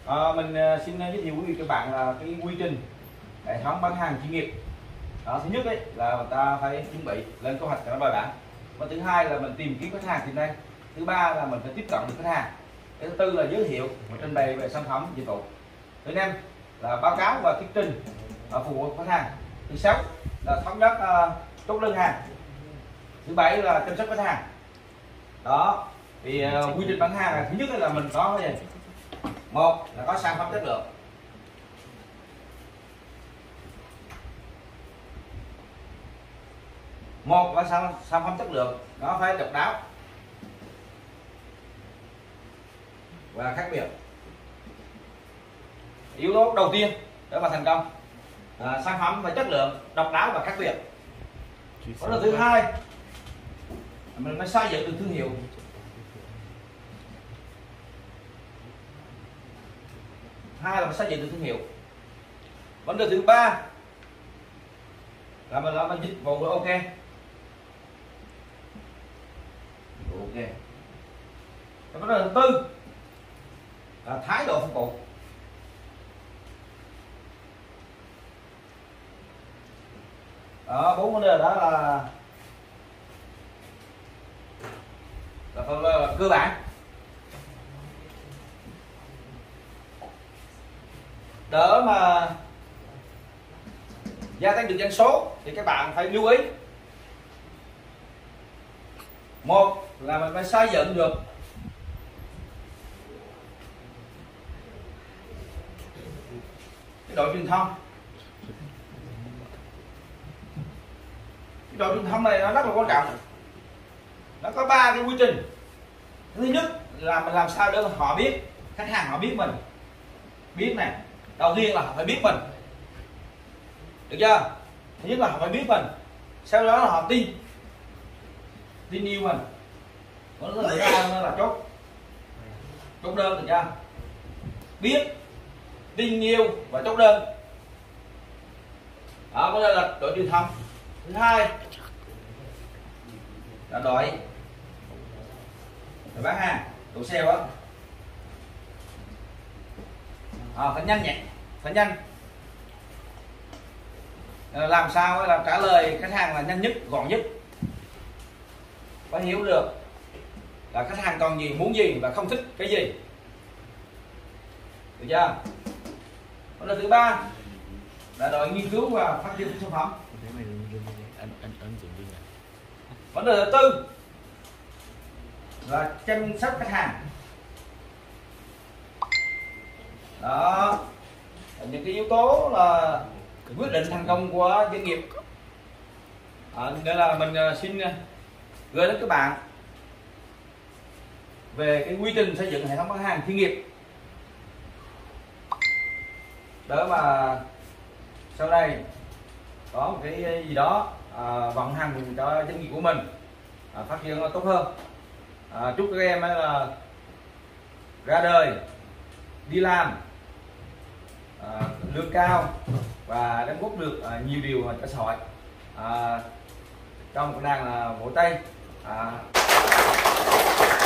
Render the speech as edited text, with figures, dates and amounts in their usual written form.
Mình xin giới thiệu quý vị các bạn là cái quy trình hệ thống bán hàng chuyên nghiệp. Thứ nhất ấy là người ta phải chuẩn bị lên kế hoạch cho nó bài bản, và thứ hai là mình tìm kiếm khách hàng trên đây, thứ ba là mình phải tiếp cận được khách hàng, thứ tư là giới thiệu và trình bày về sản phẩm dịch vụ, thứ năm là báo cáo và thuyết trình phục vụ khách hàng, thứ sáu là thống nhất chốt đơn hàng, thứ bảy là chăm sóc khách hàng. Đó thì quy trình bán hàng thứ nhất là mình có cái gì? Một là có sản phẩm chất lượng, một là sản phẩm chất lượng nó phải độc đáo và khác biệt. Yếu tố đầu tiên để mà thành công là sản phẩm và chất lượng độc đáo và khác biệt. Đó là thứ hai, mình phải xây dựng được thương hiệu. Hai là phải xây dựng được thương hiệu. Vấn đề thứ ba là mình làm dịch vụ ok. Ok. Vấn đề thứ tư là thái độ phục vụ. Bốn vấn đề đó là cơ bản. Đỡ mà gia tăng được doanh số thì các bạn phải lưu ý. Một là mình phải xây dựng được cái đội truyền thông. Cái đội truyền thông này nó rất là quan trọng. Nó có 3 cái quy trình. Thứ nhất là mình làm sao để họ biết, khách hàng họ biết mình. Biết này, đầu tiên là họ phải biết mình, được chưa? Thứ nhất là họ phải biết mình, sau đó là họ tin yêu mình. Thứ ra là chốt đơn, được chưa? Biết, tin yêu và chốt đơn. Đó có là đội truyền thông. Thứ hai là đội bán hàng, đội sale đó. Phải nhanh nhẹn, phải nhanh, làm sao là trả lời khách hàng là nhanh nhất, gọn nhất, phải hiểu được là khách hàng cần gì, muốn gì và không thích cái gì, được chưa? Vấn đề thứ ba là đội nghiên cứu và phát triển sản phẩm. Vấn đề thứ tư là chăm sóc khách hàng. Đó, những cái yếu tố là quyết định thành công của doanh nghiệp. Nên là mình xin gửi đến các bạn về cái quy trình xây dựng hệ thống bán hàng chuyên nghiệp, để mà sau đây có một cái gì đó vận hành cho doanh nghiệp của mình phát triển tốt hơn. Chúc các em là ra đời đi làm lương cao và đóng góp được nhiều điều cho xã hội. Trong một đàn là vỗ tay.